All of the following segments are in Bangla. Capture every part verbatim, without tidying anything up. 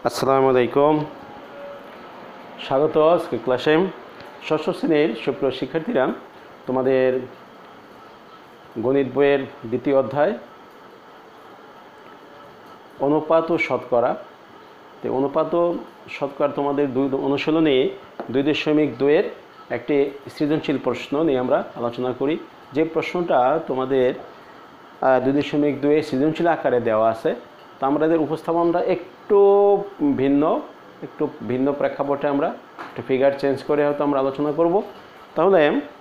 আসসালামু আলাইকুম, স্বাগত আজকে ক্লাসে। ষষ্ঠ শ্রেণীর সুপ্রিয় শিক্ষার্থীরা, তোমাদের গণিত বইয়ের দ্বিতীয় অধ্যায় অনুপাত ও শতকরা। তো অনুপাত ও শতকরা তোমাদের দুই অনুশীলনী দুই দশমিক দুইয়ের একটি সৃজনশীল প্রশ্ন নিয়ে আমরা আলোচনা করি। যে প্রশ্নটা তোমাদের দুই দশমিক দুয়ে সৃজনশীল আকারে দেওয়া আছে, তো আমাদের উপস্থাপনটা একটু ভিন্ন, একটু ভিন্ন প্রেক্ষাপটে আমরা একটু ফিগার চেঞ্জ করে হয়তো আমরা আলোচনা করব। তাহলে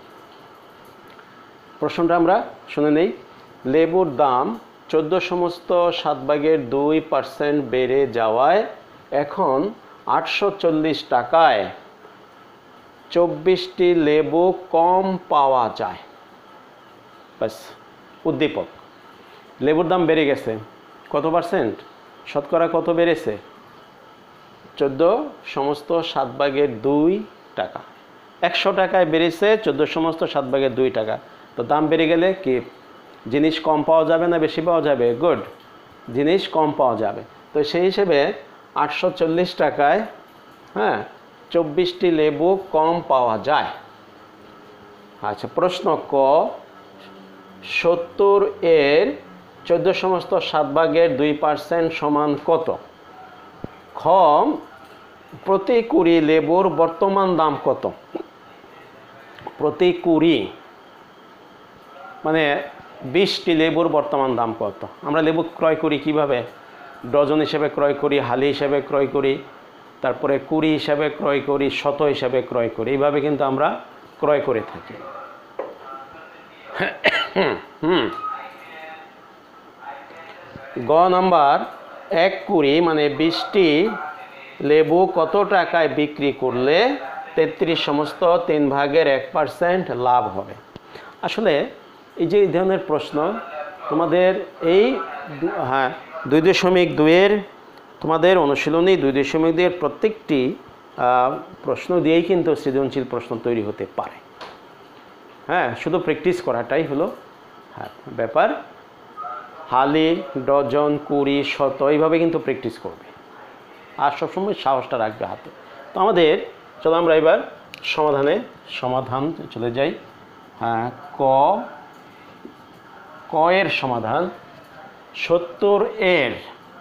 প্রশ্নটা আমরা শুনে নেই। লেবুর দাম চোদ্দো সমস্ত সাত ভাগের দুই পার্সেন্ট বেড়ে যাওয়ায় এখন আটশো চল্লিশ টাকায় চব্বিশটি লেবু কম পাওয়া যায়। বাস, উদ্দীপক। লেবুর দাম বেড়ে গেছে কত পার্সেন্ট? শতকরা কত বেড়েছে? চোদ্দো সমস্ত সাত ভাগের দুই টাকা। একশো টাকায় বেড়েছে চোদ্দো সমস্ত সাত ভাগের দুই টাকা। তো দাম বেড়ে গেলে কি জিনিস কম পাওয়া যাবে না বেশি পাওয়া যাবে? গুড, জিনিস কম পাওয়া যাবে। তো সেই হিসেবে আটশো চল্লিশ টাকায় হ্যাঁ চব্বিশটি লেবু কম পাওয়া যায়। আচ্ছা, প্রশ্ন ক, সত্তর এর চোদ্দো সমস্ত সাত ভাগের দুই পার্সেন্ট সমান কত? খ, প্রতি কুড়ি লেবুর বর্তমান দাম কত? প্রতি কুড়ি মানে বিশটি লেবুর বর্তমান দাম কত? আমরা লেবু ক্রয় করি কিভাবে? ডজন হিসেবে ক্রয় করি, হালি হিসেবে ক্রয় করি, তারপরে কুড়ি হিসাবে ক্রয় করি, শত হিসাবে ক্রয় করি। এইভাবে কিন্তু আমরা ক্রয় করে থাকি। হুম গ নাম্বার, এক কুড়ি মানে বিশটি লেবু কত টাকায় বিক্রি করলে তেত্রিশ সমস্ত তিন ভাগের এক পার্সেন্ট লাভ হবে? আসলে এই যে এই ধরনের প্রশ্ন তোমাদের এই হ্যাঁ দুই দশমিক দুইয়ের তোমাদের অনুশীলনী দুই দশমিক দুইয়ের প্রত্যেকটি প্রশ্ন দিয়েই কিন্তু সৃজনশীল প্রশ্ন তৈরি হতে পারে। হ্যাঁ, শুধু প্র্যাকটিস করাটাই হলো হ্যাঁ ব্যাপার। হালি, ডজন, কুড়ি, শত এইভাবে কিন্তু প্র্যাকটিস করবে আর সবসময় সাহসটা রাখবে হাতে। তো আমাদের চলো আমরা এবার সমাধানে সমাধান চলে যাই। হ্যাঁ, ক ক এর সমাধান। সত্তর এর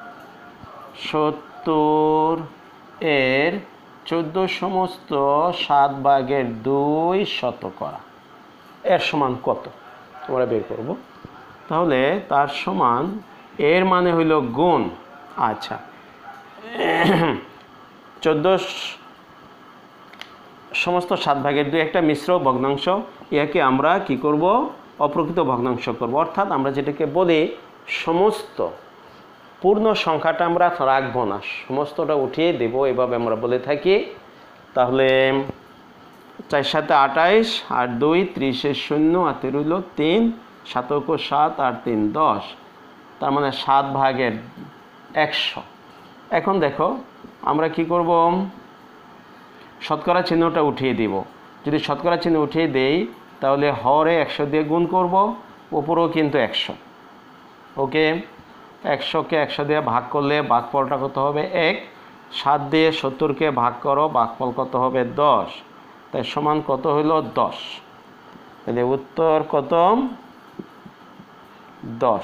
সত্তর এর চোদ্দো সমস্ত সাত ভাগের দুই শতকরা এর সমান কত আমরা বের করব। তাহলে তার সমান এর মানে হইল গুণ। আচ্ছা, চোদ্দো সমস্ত সাত ভাগের দুই একটা মিশ্র ভগ্নাংশ, ইয়াকে আমরা কি করব? অপ্রকৃত ভগ্নাংশ করব। অর্থাৎ আমরা যেটাকে বলি সমস্ত, পূর্ণ সংখ্যাটা আমরা রাখবো না, সমস্তটা উঠিয়ে দেব, এভাবে আমরা বলে থাকি। তাহলে চার সাথে আঠাইশ, আর দুই ত্রিশের শূন্য, হাতে রইল তিন, সাতক সাত, আর তিন দশ, তার মানে সাত ভাগের একশো। এখন দেখো আমরা কি করব? শতকরা চিহ্নটা উঠিয়ে দিব। যদি শতকরা চিহ্ন উঠিয়ে দেই তাহলে হরে একশো দিয়ে গুণ করব, উপরেও কিন্তু একশো। ওকে, একশোকে একশো দিয়ে ভাগ করলে ভাগফলটা কত হবে? এক। সাত দিয়ে সত্তরকে ভাগ করো, ভাগফল কত হবে? দশ। তাই সমান কত হইল? দশ। তাহলে উত্তর কত? দশ।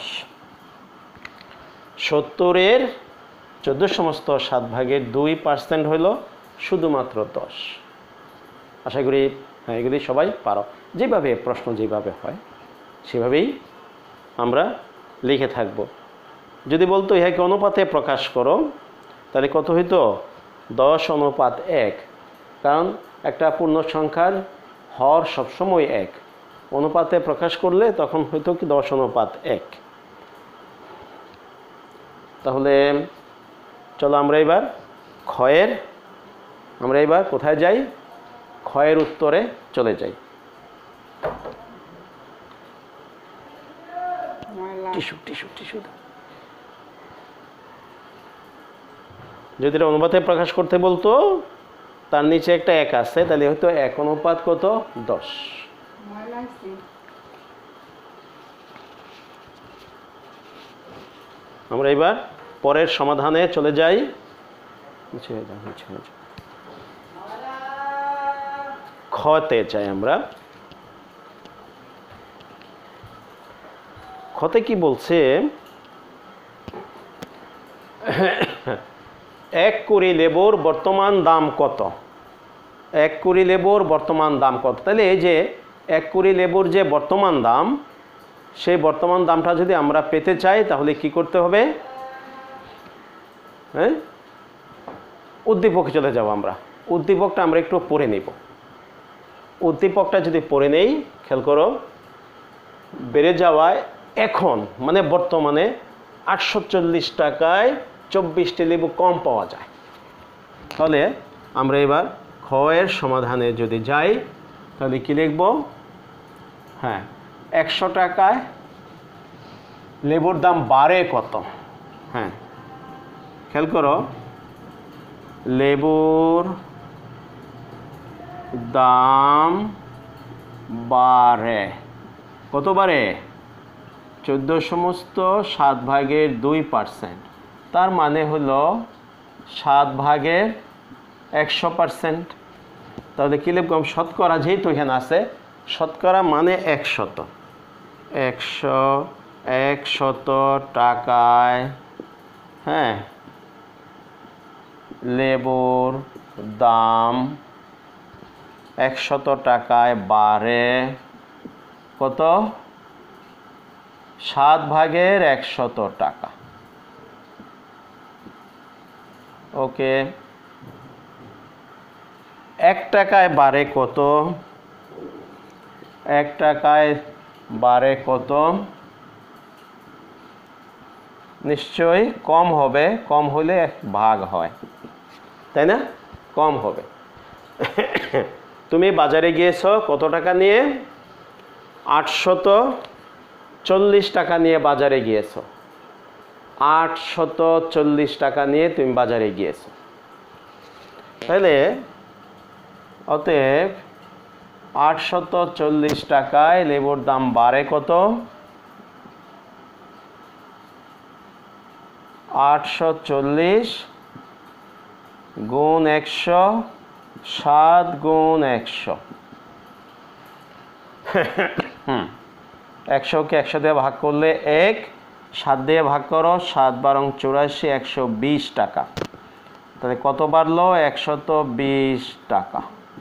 সত্তরের চোদ্দো সমস্ত সাত ভাগের দুই পার্সেন্ট হইল শুধুমাত্র দশ। আশা করি হ্যাঁ এগুলি সবাই পারো। যেভাবে প্রশ্ন যেভাবে হয় সেভাবেই আমরা লিখে থাকব। যদি বলতো ইহাকে অনুপাতে প্রকাশ করো তাহলে কত হইতো? দশ অনুপাত এক। কারণ একটা পূর্ণ সংখ্যার হর সবসময় এক, অনুপাতে প্রকাশ করলে তখন হয়তো কি দশ অনুপাত এক। তাহলে চলো আমরা এবার ক্ষয়ের আমরা এবার কোথায় যাই? ক্ষয়ের উত্তরে চলে যাই। টিস্যু টিস্যু টিস্যু যদি এটা অনুপাতে প্রকাশ করতে বলতো, তার নিচে একটা এক আছে, তাহলে হয়তো এক অনুপাত কত? দশ। আমরা এবার পরের সমাধানে চলে যাই। মুছে যাও মুছে যাও খতে চাই আমরা খতে কি বলছে এক কুড়ি লেবুর বর্তমান দাম কত এক কুড়ি লেবুর বর্তমান দাম কত তাহলে এই যে এক কুড়ি লেবুর যে বর্তমান দাম সেই বর্তমান দামটা যদি আমরা পেতে চাই তাহলে কি করতে হবে হ্যাঁ উদ্দীপকে চলে যাব আমরা উদ্দীপকটা আমরা একটু পড়ে নেব উদ্দীপকটা যদি পড়ে নেই খেয়াল করো বেড়ে যাওয়ায় এখন মানে বর্তমানে আটশো চল্লিশ টাকায় চব্বিশটি লেবু কম পাওয়া যায় তাহলে আমরা এবার খ এর সমাধানে যদি যাই তাহলে কি লিখব হ্যাঁ একশো টাকায় লেবুর দাম বাড়ে কত হ্যাঁ খেয়াল করো লেবুর দাম বাড়ে কত বাড়ে চোদ্দো সমস্ত সাত ভাগের দুই পার্সেন্ট তার মানে হলো সাত ভাগের একশো পার্সেন্ট তাহলে কি লিখব শতকরা যেহেতু এখানে আছে শতকরা মানে একশত একশো একশত টাকায় হ্যাঁ লেবুর দাম একশত টাকায় বাড়ে কত সাত ভাগের একশত টাকা ওকে এক টাকায় বাড়ে কত এক টাকায় বাড়ে কত নিশ্চয়ই কম হবে কম হলে ভাগ হয় তাই না কম হবে তুমি বাজারে গিয়েছো কত টাকা নিয়ে আটশত চল্লিশ টাকা নিয়ে বাজারে গিয়েছো আটশত চল্লিশ টাকা নিয়ে তুমি বাজারে গিয়েছো তাহলে অতএব আটশত চল্লিশ টাকায় লেবুর দাম বাড়ে কত আটশো চল্লিশ গুণ একশো সাত গুণ একশো হুম একশোকে একশো দিয়ে ভাগ করলে এক সাত দিয়ে ভাগ করো সাত বারং চুরাশি একশো বিশ টাকা তাহলে কত বাড়লো একশত বিশ টাকা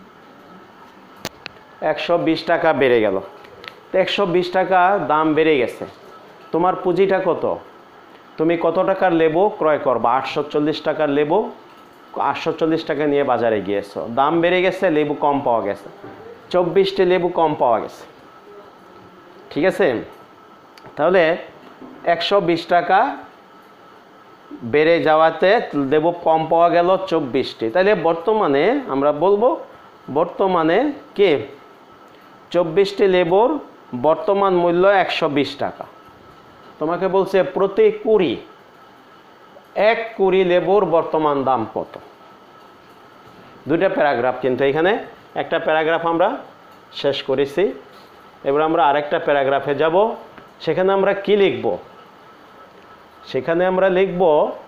একশো বিশ টাকা বেড়ে গেল তো একশো বিশ টাকা দাম বেড়ে গেছে তোমার পুঁজিটা কত তুমি কত টাকার লেবু ক্রয় করবা আটশো চল্লিশ টাকার লেবু আটশো চল্লিশ টাকা নিয়ে বাজারে গিয়েছো দাম বেড়ে গেছে লেবু কম পাওয়া গেছে চব্বিশটি লেবু কম পাওয়া গেছে ঠিক আছে তাহলে একশো বিশ টাকা বেড়ে যাওয়াতে লেবু কম পাওয়া গেল চব্বিশটি তাহলে বর্তমানে আমরা বলবো বর্তমানে কে চব্বিশটি লেবুর বর্তমান মূল্য একশো বিশ টাকা তোমাকে বলছে প্রতি কুড়ি এক কুড়ি লেবুর বর্তমান দাম কত দুইটা প্যারাগ্রাফ কিন্তু এখানে একটা প্যারাগ্রাফ আমরা শেষ করেছি এবার আমরা আরেকটা প্যারাগ্রাফে যাব সেখানে আমরা কি লিখব সেখানে আমরা লিখব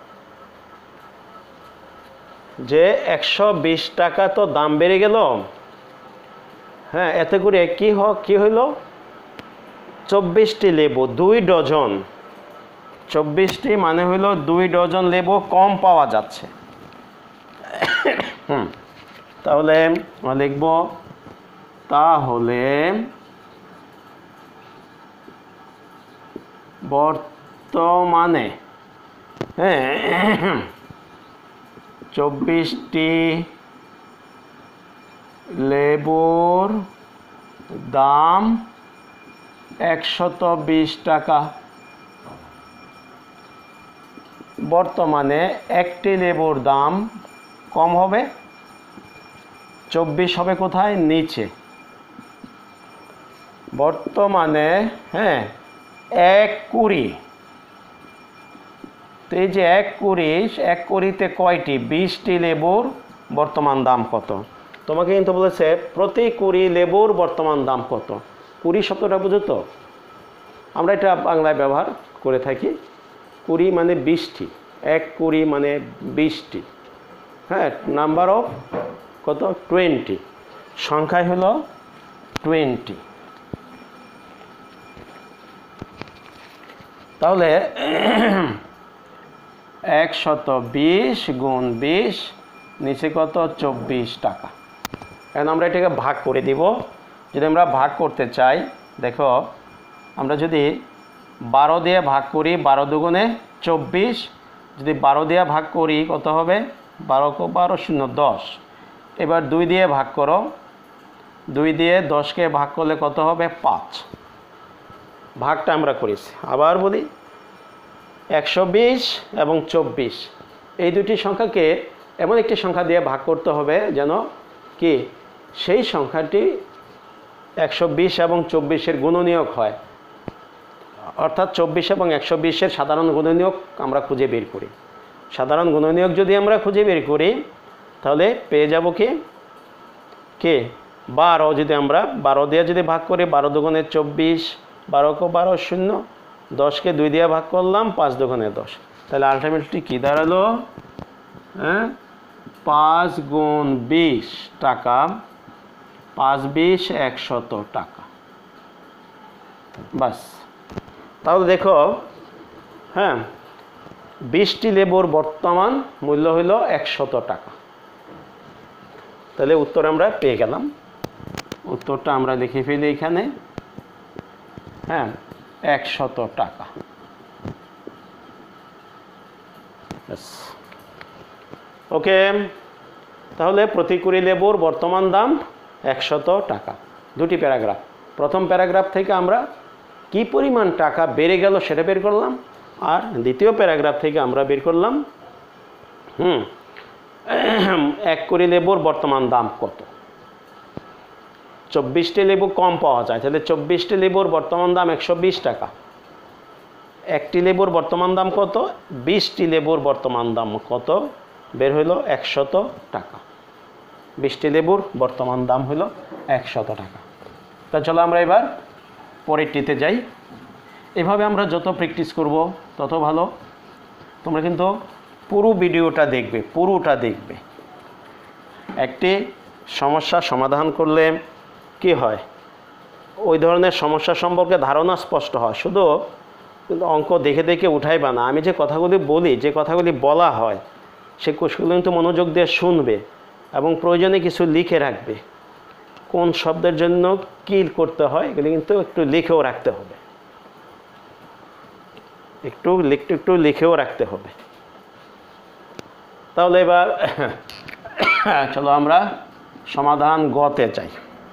যে একশো বিশ টাকা তো দাম বেড়ে গেল হ্যাঁ এতে করে কি হ কি হইল চব্বিশটি লেবু দুই ডজন চব্বিশটি মানে হইল দুই ডজন লেবু কম পাওয়া যাচ্ছে হুম তাহলে লিখব তাহলে বর্তমানে হ্যাঁ চব্বিশটি লেবুর দাম একশত বিশ টাকা বর্তমানে একটি লেবুর দাম কম হবে চব্বিশ হবে কোথায় নিচে বর্তমানে হ্যাঁ এক কুড়ি তো এই যে এক কুড়ি এক কুড়িতে কয়টি বিশটি লেবুর বর্তমান দাম কত তোমাকে কিন্তু বলেছে প্রতি কুড়ি লেবুর বর্তমান দাম কত কুড়ি শব্দটা বুঝো তো আমরা এটা বাংলায় ব্যবহার করে থাকি কুড়ি মানে বিশটি এক কুড়ি মানে বিশটি হ্যাঁ, নাম্বার অফ কত, টোয়েন্টি, সংখ্যায় হলো টোয়েন্টি। তাহলে একশত বিশ গুণ বিশ, নিচে কত, চব্বিশ টাকা। এখন আমরা এটাকে ভাগ করে দিব। যদি আমরা ভাগ করতে চাই, দেখো আমরা যদি বারো দিয়ে ভাগ করি, বারো দুগুণে চব্বিশ, যদি বারো দিয়ে ভাগ করি কত হবে, বারো কো বারো শূন্য দশ। এবার দুই দিয়ে ভাগ করো, দুই দিয়ে দশকে ভাগ করলে কত হবে, পাঁচ। ভাগটা আমরা করেছি। আবার বলি, একশো বিশ এবং চব্বিশ এই দুটি সংখ্যাকে এমন একটি সংখ্যা দিয়ে ভাগ করতে হবে যেন কি সেই সংখ্যাটি একশো বিশ এবং চব্বিশের গুণনীয়ক হয়, অর্থাৎ চব্বিশ এবং একশো বিশের সাধারণ গুণনীয়ক আমরা খুঁজে বের করি। সাধারণ গুণনীয়ক যদি আমরা খুঁজে বের করি তাহলে পেয়ে যাব কি কে বারো। যদি আমরা বারো দিয়ে যদি ভাগ করি, বারো দুগুণে চব্বিশ, বারো কো বারো শূন্য, দশকে দুই দিয়ে ভাগ করলাম, পাঁচ দুগুণে দশ। তাহলে আলটিমেটলি কী দাঁড়ালো, হ্যাঁ, পাঁচ গুণ বিশ টাকা, পাঁচ বিশ একশত টাকা। বাস। তাহলে দেখো, হ্যাঁ, বিশটি লেবুর বর্তমান মূল্য হইল একশত টাকা। তাহলে উত্তর আমরা পেয়ে গেলাম। উত্তরটা আমরা লিখে ফেলি এখানে, হ্যাঁ, একশত টাকা। ওকে, তাহলে প্রতি কুড়ি লেবুর বর্তমান দাম একশত টাকা। দুটি প্যারাগ্রাফ। প্রথম প্যারাগ্রাফ থেকে আমরা কি পরিমাণ টাকা বেড়ে গেল সেটা বের করলাম, আর দ্বিতীয় প্যারাগ্রাফ থেকে আমরা বের করলাম হুম এক কুড়ি লেবুর বর্তমান দাম কত। চব্বিশটি লেবু কম পাওয়া যায়, তাহলে চব্বিশটি লেবুর বর্তমান দাম একশো বিশ টাকা। একটি লেবুর বর্তমান দাম কত, বিশটি লেবুর বর্তমান দাম কত, বের হইল একশত টাকা। বিশটি লেবুর বর্তমান দাম হইল একশত টাকা। তা চলো আমরা এবার পরেরটিতে যাই। এভাবে আমরা যত প্র্যাকটিস করব তত ভালো। তোমরা কিন্তু পুরো ভিডিওটা দেখবে, পুরোটা দেখবে। একটি সমস্যা সমাধান করলে কি হয়, ওই ধরনের সমস্যা সম্পর্কে ধারণা স্পষ্ট হয়। শুধু কিন্তু অঙ্ক দেখে দেখে উঠাইবা না। আমি যে কথাগুলি বলি, যে কথাগুলি বলা হয়, সে কোষগুলো কিন্তু মনোযোগ দিয়ে শুনবে এবং প্রয়োজনে কিছু লিখে রাখবে। কোন শব্দের জন্য কী করতে হয় এগুলি কিন্তু একটু লিখেও রাখতে হবে, একটু লিখতে একটু লিখেও রাখতে হবে। তাহলে এবার চলো আমরা সমাধান গতে চাই।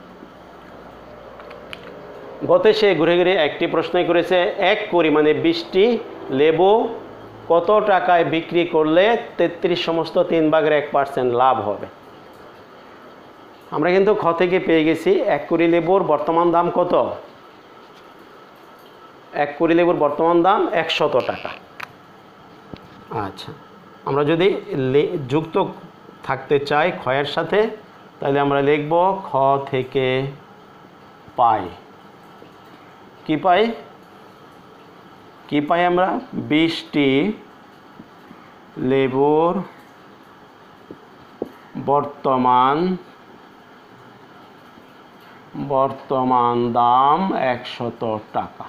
গতে সে ঘুরে ঘুরে একটি প্রশ্নই করেছে, এক কুড়ি মানে বিশটি লেবু কত টাকায় বিক্রি করলে তেত্রিশ সমস্ত তিন ভাগের এক পার্সেন্ট লাভ হবে। আমরা কিন্তু খ থেকে পেয়ে গেছি এক কুড়ি লেবুর বর্তমান দাম কত, এক কুড়ি লেবুর বর্তমান দাম একশত টাকা। আচ্ছা, আমরা যদি যুক্ত থাকতে চাই ক্ষয়ের সাথে, তাহলে আমরা লিখব খ থেকে পাই। কি পাই, কি পাই আমরা, বিশটি লেবুর বর্তমান বর্তমান দাম একশত টাকা।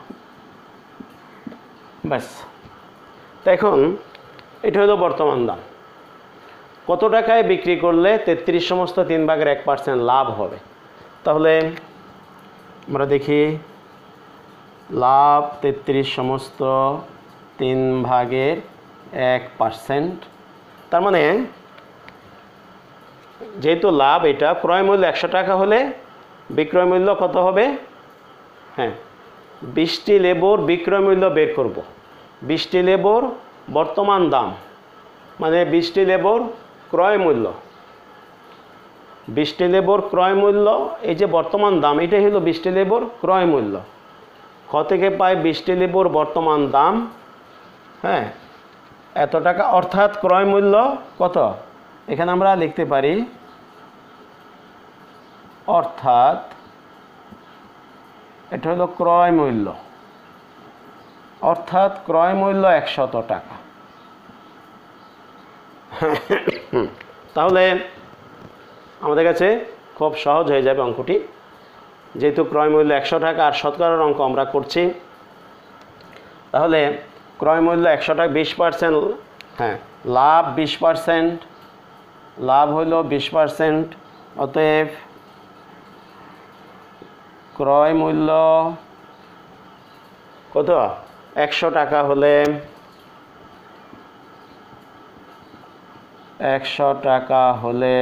ব্যাস। তো এখন এটা হলো বর্তমান দাম। কত টাকায় বিক্রি করলে তেত্রিশ সমস্ত তিন ভাগের এক পার্সেন্ট লাভ হবে। তাহলে আমরা দেখি, লাভ তেত্রিশ সমস্ত তিন ভাগের এক পার্সেন্ট, তার মানে যেহেতু লাভ এটা, ক্রয় মূল্য একশো টাকা হলে বিক্রয় মূল্য কত হবে, হ্যাঁ, বিশটি লেবুর বিক্রয় মূল্য বের করব। বিশটি লেবুর বর্তমান দাম মানে বিশটি লেবুর ক্রয় মূল্য, বিশটি লেবুর ক্রয় মূল্য, এই যে বর্তমান দাম, এটাই হলো বিশটি লেবুর ক্রয় মূল্য। খ থেকে পাই বিশটি লেবুর বর্তমান দাম, হ্যাঁ, এত টাকা, অর্থাৎ ক্রয় মূল্য কত, এখানে আমরা লিখতে পারি অর্থাৎ এটা হলো ক্রয় মূল্য, অর্থাৎ ক্রয় মূল্য একশত টাকা। তাহলে আমাদের কাছে খুব সহজ হয়ে যাবে অঙ্কটি, যেহেতু ক্রয় মূল্য একশো টাকা আর শতকরার অঙ্ক আমরা করছি। তাহলে ক্রয় মূল্য একশো টাকা, বিশ পার্সেন্ট, হ্যাঁ লাভ বিশ পার্সেন্ট, লাভ হইল বিশ পার্সেন্ট। অতএব ক্রয় মূল্য কত? একশো টাকা হলে একশো টাকা হলে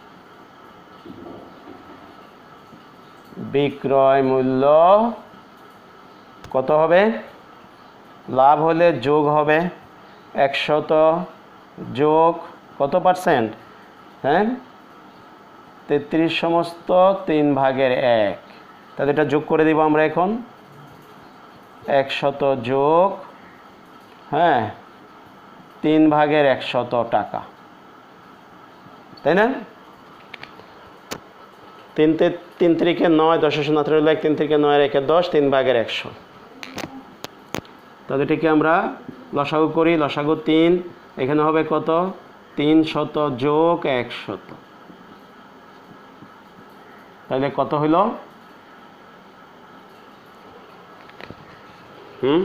বিক্রয় মূল্য কত হবে? লাভ হলে যোগ হবে একশত যোগ কত পার্সেন্ট? হ্যাঁ তেত্রিশ সমস্ত তিন ভাগের এক। তাহলে এটা যোগ করে দিব আমরা এখন, একশত যোগ হ্যাঁ তিন ভাগের একশত টাকা, তাই না? তিন তিন তিরিকে নয়, দশ শূন্য রইল এক, তিন তিরিকে নয় একে দশ, তিন ভাগের একশো। তাহলে এটিকে আমরা লসাগু করি, লসাগু তিন, এখানে হবে কত? তিন শত যোগ একশত। তাহলে কত হইল? হুম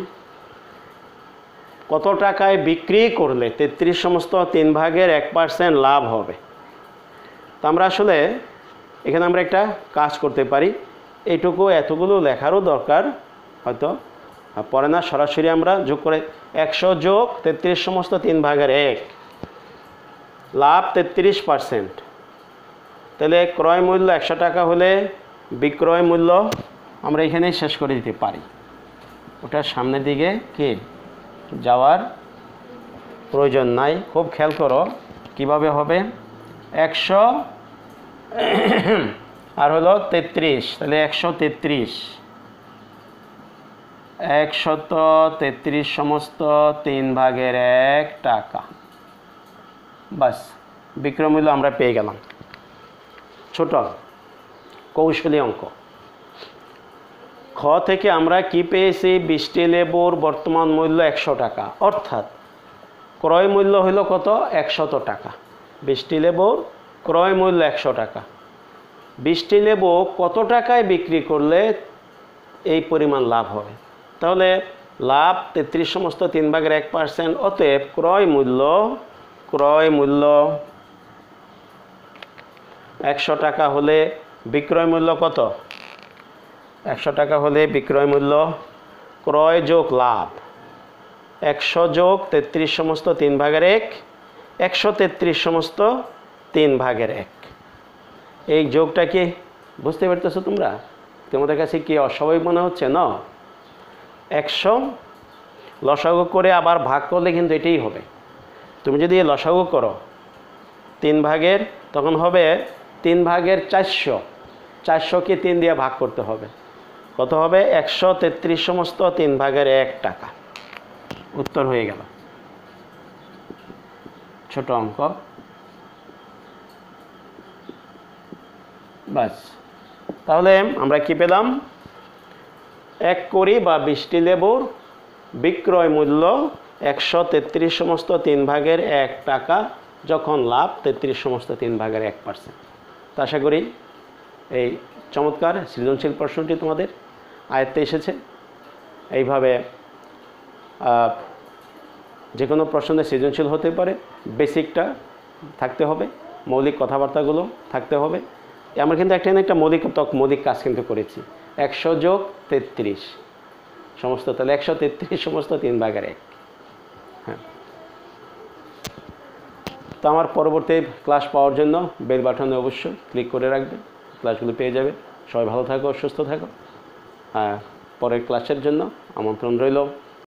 কত টাকায় বিক্রি করলে তেত্রিশ সমস্ত তিন ভাগের এক পার্সেন্ট লাভ হবে? তো আমরা আসলে এখানে আমরা একটা কাজ করতে পারি, এইটুকু এতগুলো লেখারও দরকার হয়তো পড়ে না, সরাসরি আমরা যোগ করে একশো যোগ তেত্রিশ সমস্ত তিন ভাগের এক, লাভ তেত্রিশ পার্সেন্ট। তাহলে ক্রয় মূল্য একশো টাকা হলে বিক্রয় মূল্য আমরা এখানেই শেষ করে দিতে পারি, ওটার সামনের দিকে কি যাওয়ার প্রয়োজন নাই। খুব খেয়াল করো কিভাবে হবে, একশো আর হলো তেত্রিশ, তাহলে একশো তেত্রিশ, একশত তেত্রিশ সমস্ত তিন ভাগের এক টাকা, বাস বিক্রয় মূল্য আমরা পেয়ে গেলাম। ছোট কৌশলী অঙ্ক। খ থেকে আমরা কি পেয়েছি? বৃষ্টি লেবুর বর্তমান মূল্য একশো টাকা, অর্থাৎ ক্রয় মূল্য হইল কত? একশত টাকা। বৃষ্টি লেবুর ক্রয় মূল্য একশো টাকা। বৃষ্টি লেবু কত টাকায় বিক্রি করলে এই পরিমাণ লাভ হবে? তাহলে লাভ তেত্রিশ সমস্ত তিন ভাগের এক পার্সেন্ট, অতএব ক্রয় মূল্য ক্রয় মূল্য একশো টাকা হলে বিক্রয় মূল্য কত? একশো টাকা হলে বিক্রয় মূল্য ক্রয় যোগ লাভ, একশো যোগ তেত্রিশ সমস্ত তিন ভাগের এক, একশো তেত্রিশ সমস্ত তিন ভাগের এক। এই যোগটা কি বুঝতে পারতেছো তোমরা? তোমাদের কাছে কি অস্বাভাবিক মনে হচ্ছে না? একশো লসাগু করে আবার ভাগ করলে কিন্তু এটাই হবে। তুমি যদি লসাগু করো তিন ভাগের, তখন হবে তিন ভাগের চারশো, চারশোকে তিন দিয়ে ভাগ করতে হবে, কত হবে? একশো তেত্রিশ সমস্ত তিন ভাগের এক টাকা। উত্তর হয়ে গেল। ছোট অঙ্ক, বাস। তাহলে আমরা কি পেলাম? এক কোড়ি বা বৃষ্টি লেবুর বিক্রয় মূল্য একশো তেত্রিশ সমস্ত তিন ভাগের এক টাকা, যখন লাভ তেত্রিশ সমস্ত তিন ভাগের এক পার্সেন্ট। তা আশা করি এই চমৎকার সৃজনশীল প্রশ্নটি তোমাদের আয়ত্তে এসেছে। এইভাবে যে কোনো প্রশ্নে সৃজনশীল হতে পারে, বেসিকটা থাকতে হবে, মৌলিক কথাবার্তাগুলো থাকতে হবে। আমরা কিন্তু একটা না একটা মৌলিক মৌলিক কাজ কিন্তু করেছি, একশো যোগ তেত্রিশ সমস্ত, তাহলে একশো তেত্রিশ সমস্ত তিন ভাগের এক। হ্যাঁ, তো আমার পরবর্তী ক্লাস পাওয়ার জন্য বেল বাটনে অবশ্যই ক্লিক করে রাখবে, ক্লাসগুলো পেয়ে যাবে। সবাই ভালো থাকো, সুস্থ থাকো। হ্যাঁ, পরের ক্লাসের জন্য আমন্ত্রণ রইল।